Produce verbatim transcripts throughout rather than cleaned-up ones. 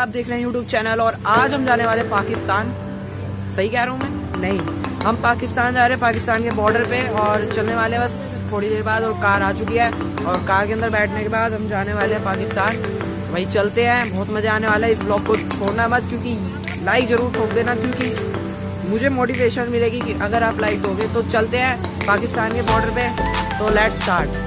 आप देख रहे हैं यूट्यूब चैनल और आज हम जाने वाले पाकिस्तान। सही कह रहा हूँ मैं? नहीं, हम पाकिस्तान जा रहे हैं, पाकिस्तान के बॉर्डर पे और चलने वाले बस थोड़ी देर बाद। और कार आ चुकी है और कार के अंदर बैठने के बाद हम जाने वाले हैं पाकिस्तान। वही चलते हैं, बहुत मज़ा आने वाला है। इस ब्लॉग को छोड़ना मत, क्योंकि लाइक ज़रूर ठोक देना, क्योंकि मुझे मोटिवेशन मिलेगी कि अगर आप लाइक दोगे। तो चलते हैं पाकिस्तान के बॉर्डर पे, तो लेट्स स्टार्ट।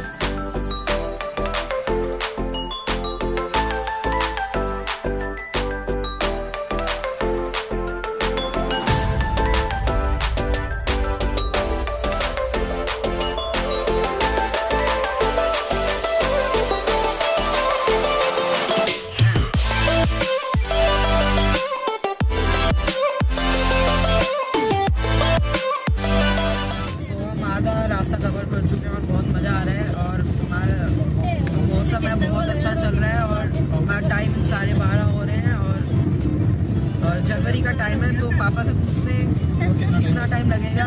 रास्ता कवर कर चुके हैं और बहुत मज़ा आ रहा है और हमारा मौसम है बहुत अच्छा चल रहा है और हमारा टाइम साढ़े बारह हो रहे हैं और, और जनवरी का टाइम है। तो पापा से पूछते हैं कितना टाइम लगेगा।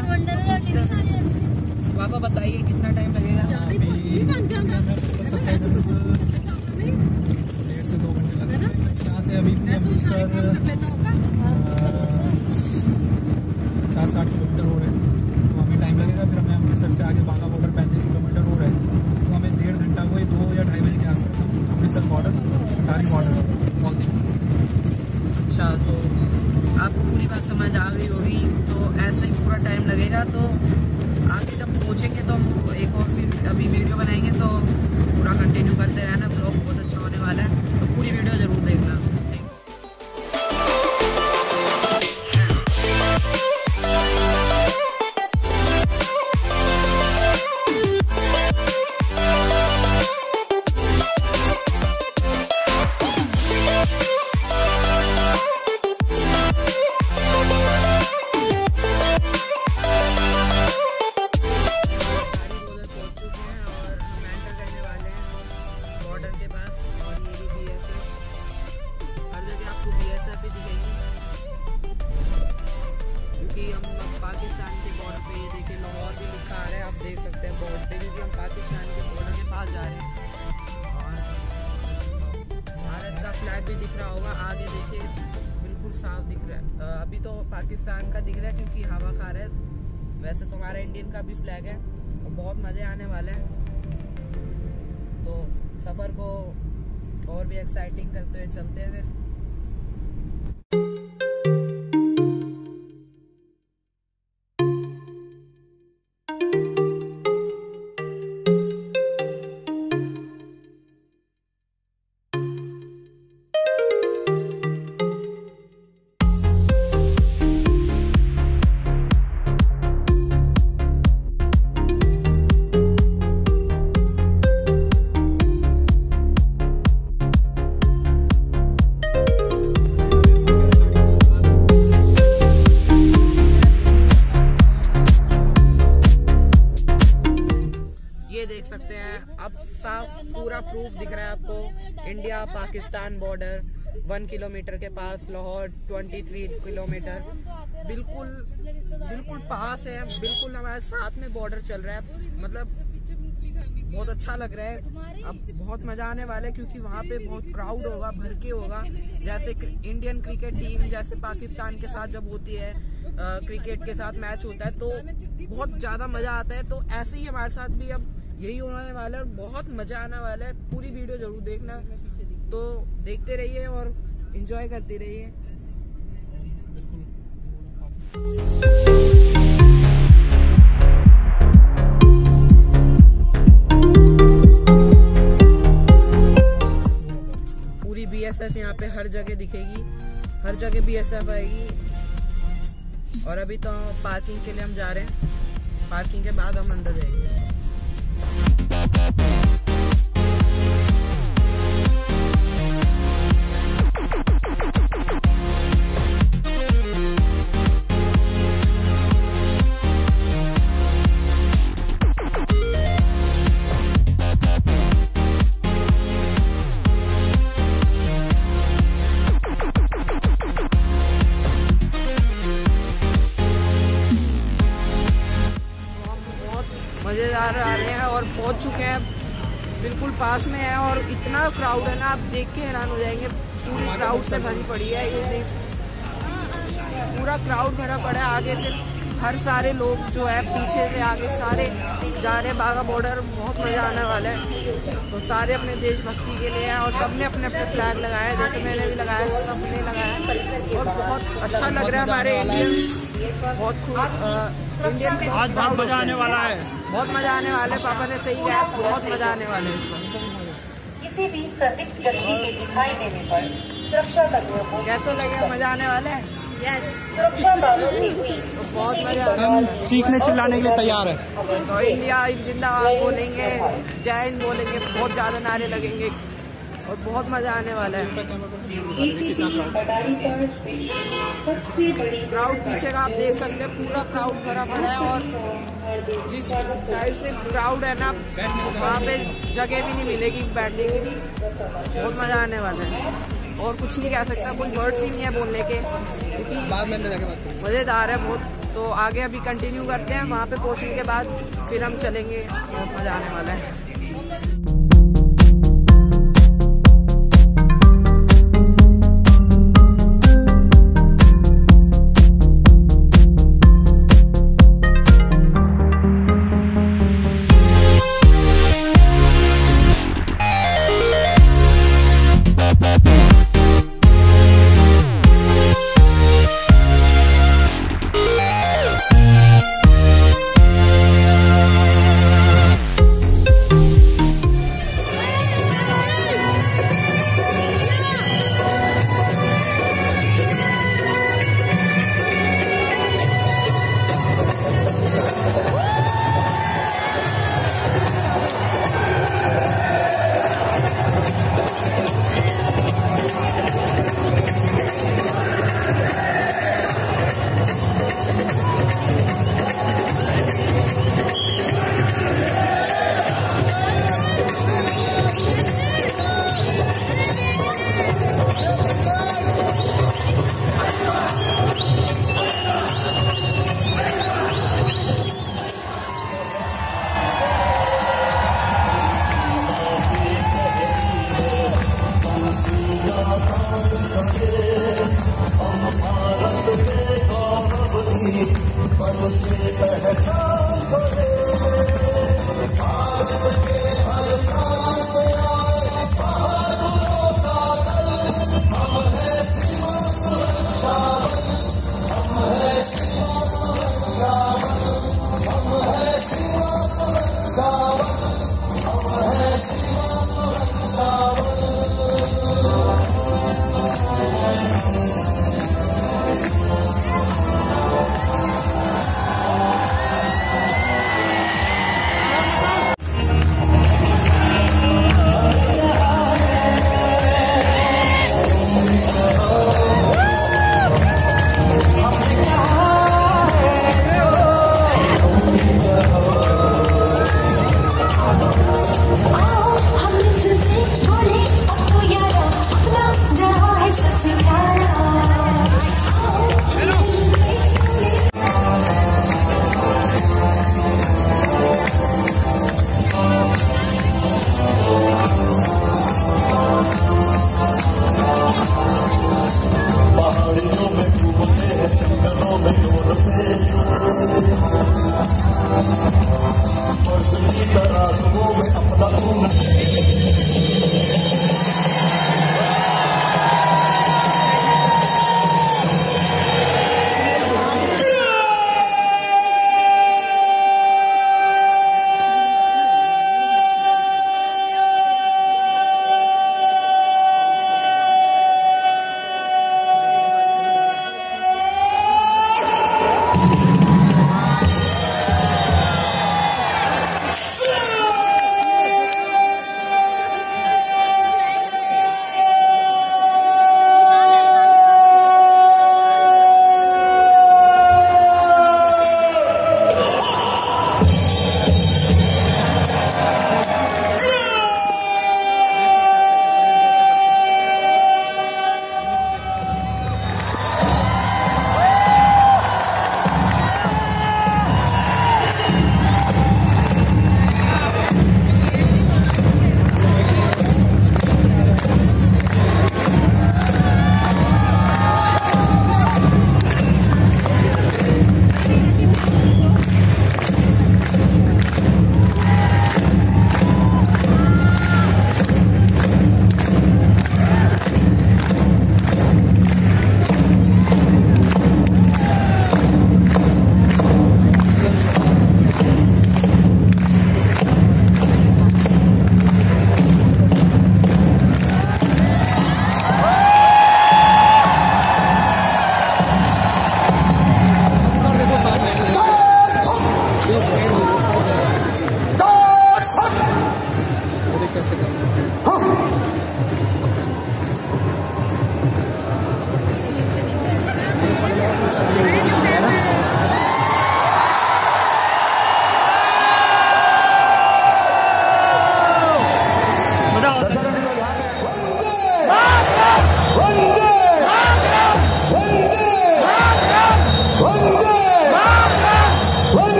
पापा बताइए कितना टाइम लगेगा? डेढ़ से दो घंटे लगेंगे यहाँ से। अभी पचास साठ किलोमीटर हो रहे हैं, तो हमें टाइम लगेगा। फिर हमें अमृतसर से आगे बाघा बॉर्डर पैंतीस किलोमीटर हो रहा है, तो हमें डेढ़ घंटा वही दो या ढाई बजे के आसपास हम अमृतसर बॉर्डर अटारी बॉर्डर पहुँच। अच्छा, तो आपको पूरी बात समझ आ गई होगी। तो ऐसे ही पूरा टाइम लगेगा। तो आगे जब पहुँचेंगे तो हम एक और फिर अभी वीडियो बनाएंगे, तो पूरा कंटिन्यू करते रहना। ब्लॉग बहुत अच्छा होने वाला है, तो पूरी वीडियो ज़रूर देखना। पाकिस्तान के बॉर्डर पे ये देखिए लाहौर भी लिखा आ रहा है, आप देख सकते हैं बॉर्डर पे, क्योंकि हम पाकिस्तान के बॉर्डर के पास जा रहे हैं। और भारत का फ्लैग भी दिख रहा होगा आगे, देखिए बिल्कुल साफ दिख रहा है। अभी तो पाकिस्तान का दिख रहा है क्योंकि हवा खा रहा है। वैसे तो हमारा इंडियन का भी फ्लैग है और बहुत मज़े आने वाले हैं। तो सफ़र को और भी एक्साइटिंग करते हुए चलते हैं फिर। देख सकते हैं अब साफ पूरा प्रूफ दिख रहा है आपको। India Pakistan border one kilometre के पास, लाहौर तेईस किलोमीटर, बिल्कुल बिल्कुल पास है, बिल्कुल हमारे साथ में बॉर्डर चल रहा है। मतलब बहुत अच्छा लग रहा है। अब बहुत मजा आने वाला है क्योंकि वहाँ पे बहुत क्राउड होगा, भर के होगा। जैसे इंडियन क्रिकेट टीम जैसे पाकिस्तान के साथ जब होती है, आ, क्रिकेट के साथ मैच होता है, तो बहुत ज्यादा मजा आता है। तो ऐसे ही हमारे साथ भी अब यही होने वाला है और बहुत मजा आने वाला है। पूरी वीडियो जरूर देखना, तो देखते रहिए और एंजॉय करते रहिए। पूरी बीएसएफ यहाँ पे हर जगह दिखेगी, हर जगह बीएसएफ आएगी। और अभी तो पार्किंग के लिए हम जा रहे हैं, पार्किंग के बाद हम अंदर जाएंगे। मज़ेदार आ रहे हैं और पहुंच चुके हैं, बिल्कुल पास में है और इतना क्राउड है ना, आप देख के हैरान हो जाएंगे। पूरी क्राउड से भरी पड़ी है। ये देख पूरा क्राउड भरा पड़ा है। आगे से हर सारे लोग जो है पीछे से आगे सारे जा रहे हैं बाघा बॉर्डर। बहुत मज़ा आने वाला है। तो सारे अपने देशभक्ति के लिए हैं और सबने अपने अपने फ्लैग लगाए, जैसे मैंने भी लगाया, सबने लगाया और बहुत अच्छा लग रहा है। हमारे इंडियन बहुत खूब इंडियन आज बहुत मजा आने वाला है, बहुत मजा आने वाला है। पापा ने सही कहा, बहुत मजा आने वाला है। किसी भी संदिग्ध व्यक्ति के दिखाई देने पर सुरक्षा कर्मियों को कैसा लगेगा? मजा आने वाला है। यस, सुरक्षा बलों से हुई तो बहुत मजा आने हम वाला है। चीखने चिल्लाने के लिए तैयार है। तो इंडिया जिंदाबाद बोलेंगे, जय हिंद बोलेंगे, बहुत ज्यादा नारे लगेंगे और बहुत मजा आने वाला है। सबसे बड़ी क्राउड पीछे का आप देख सकते हैं, पूरा क्राउड भरा पड़ा है और जिस साइड से क्राउड है ना वहाँ पे जगह भी नहीं मिलेगी बैठने की। बहुत मजा आने वाला है और कुछ नहीं कह सकता, कोई वर्ड्स ही नहीं है बोलने के, क्योंकि मज़ेदार है बहुत। तो आगे अभी कंटिन्यू करते हैं, वहाँ पे पहुँचने के बाद फिर हम चलेंगे। बहुत मज़ा आने वाला है।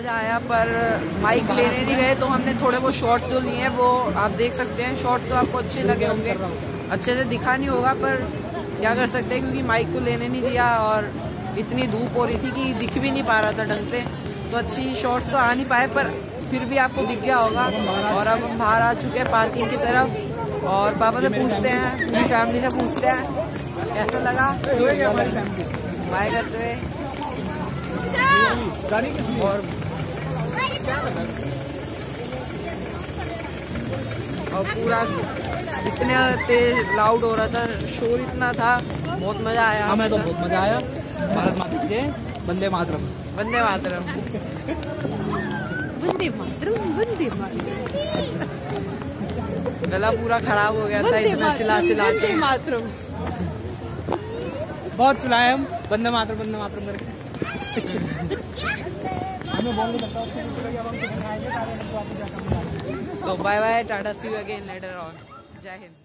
मज़ा आया, पर माइक लेने नहीं गए तो हमने थोड़े बहुत शॉर्ट्स जो लिए हैं वो आप देख सकते हैं। शॉर्ट्स तो आपको अच्छे लगे होंगे, अच्छे से दिखा नहीं होगा पर क्या कर सकते हैं क्योंकि माइक तो लेने नहीं दिया और इतनी धूप हो रही थी कि दिख भी नहीं पा रहा था ढंग से, तो अच्छी शॉर्ट्स तो आ नहीं पाए पर फिर भी आपको दिख गया होगा। और अब हम बाहर आ चुके हैं पार्किंग की तरफ और पापा से पूछते हैं, पूरी फैमिली से पूछते हैं कैसा लगा बाय करते हुए। और और पूरा इतने तेज लाउड हो रहा था, शोर इतना था, बहुत मजा आया। हमें तो बहुत मजा आया। भारत माता की जय, वंदे मातरम। वंदे मातरम वंदे मातरम वंदे मातरम। गला पूरा खराब हो गया था इतना चिल्ला चिल्ला के। मातरम बहुत चिल्लाए हम, वंदे मातरम वंदे मातरम करके। हमें बोल नहीं सकता उसको। तो bye bye, tata, see you again later on. जय हिंद।